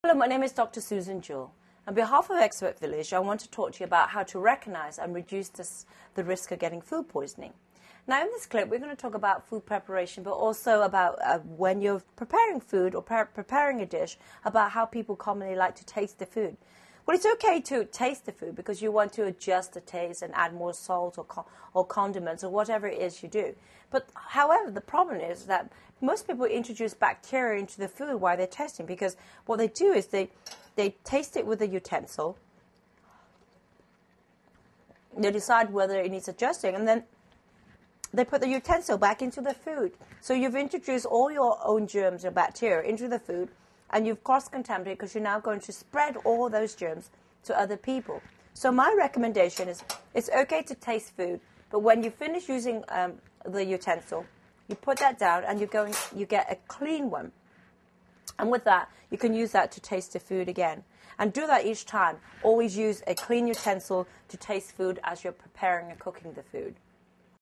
Hello, my name is Dr. Susan Jewell. On behalf of Expert Village, I want to talk to you about how to recognize and reduce the risk of getting food poisoning. Now, in this clip, we're going to talk about food preparation, but also about when you're preparing food or preparing a dish, about how people commonly like to taste the food. Well, it's okay to taste the food because you want to adjust the taste and add more salt or condiments or whatever it is you do. But, however, the problem is that most people introduce bacteria into the food while they're testing, because what they do is they taste it with a utensil, they decide whether it needs adjusting, and then they put the utensil back into the food. So you've introduced all your own germs or bacteria into the food, and you've cross-contaminated because you're now going to spread all those germs to other people. So my recommendation is it's okay to taste food, but when you finish using the utensil, you put that down and you get a clean one. And with that, you can use that to taste the food again. And do that each time. Always use a clean utensil to taste food as you're preparing and cooking the food.